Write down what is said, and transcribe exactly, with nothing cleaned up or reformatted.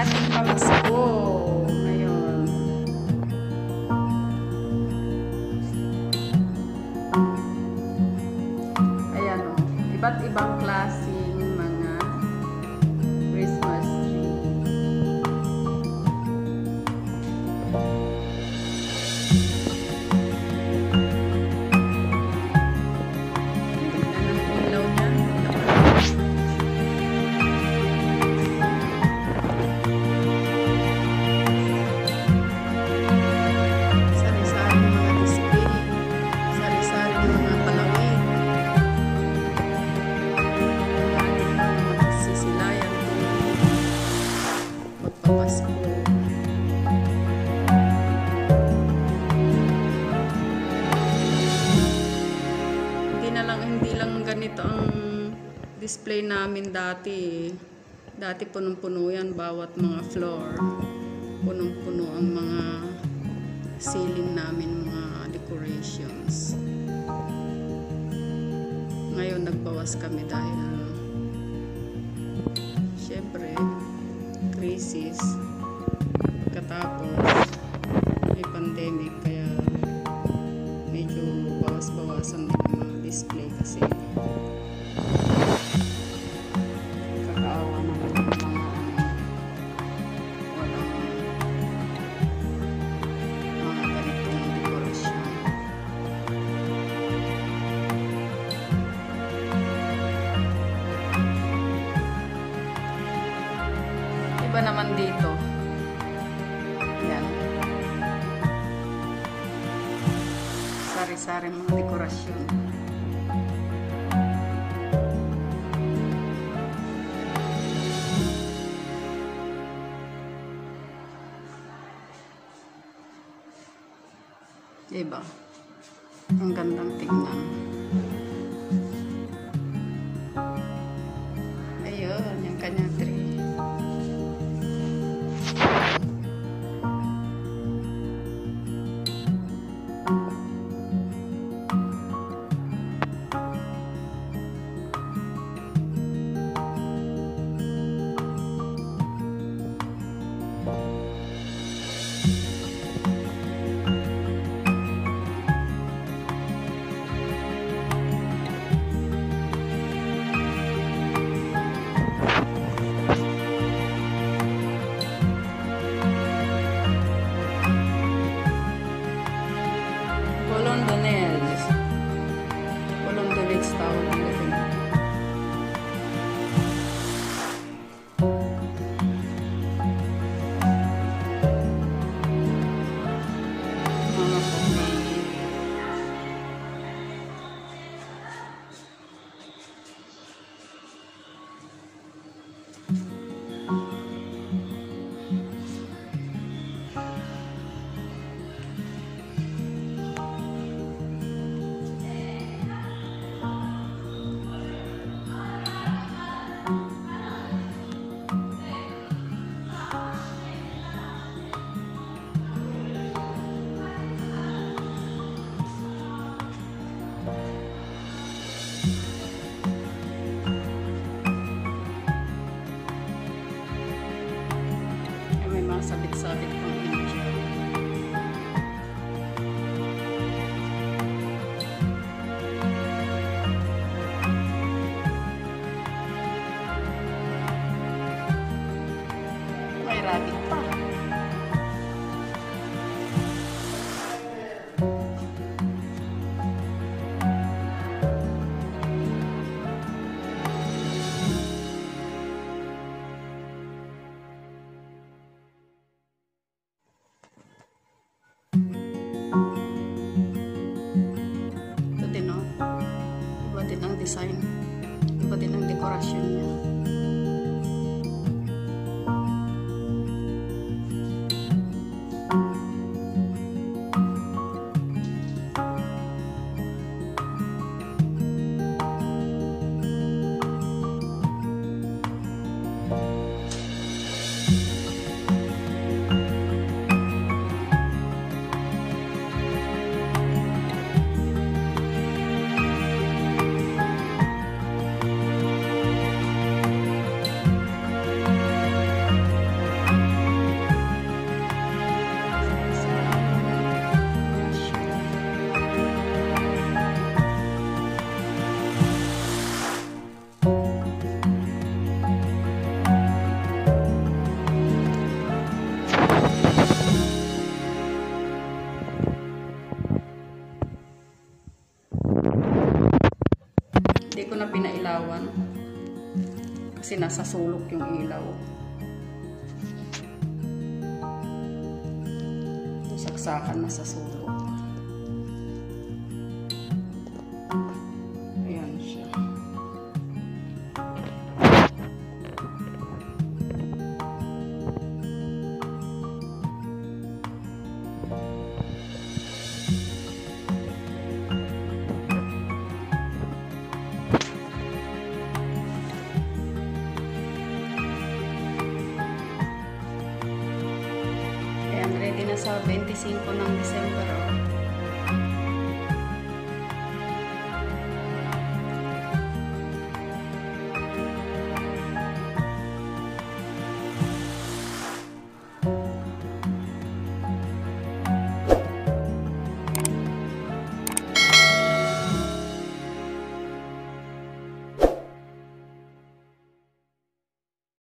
ating pamasko ngayon. Ayan o, iba't ibang klaseng mga Christmas tree. Ganito ang display namin dati. Dati punong-puno yan, bawat mga floor. Punong-puno ang mga ceiling namin, mga decorations. Ngayon nagbawas kami dahil syempre crisis, katapos may pandemic, kaya medyo bawas-bawasan din ang mga display kasi kakaawa naman yung mga walang mga ganitong dekorasyon. Iba naman dito. Yan. Sari-sari mga dekorasyon. Diba? Ang gandang tingnan. Ayun, yung kanyang tree. Colondonels. Colondonels tawag nila. Mga coffee. Sabit-sabit pang India. May rabbit pa. Design, iba din ang dekorasyon niya. pinailawan. Kasi nasa sulok yung ilaw. Saksakan na sa sulok. Ayan siya. Ready na sa twenty-five ng December.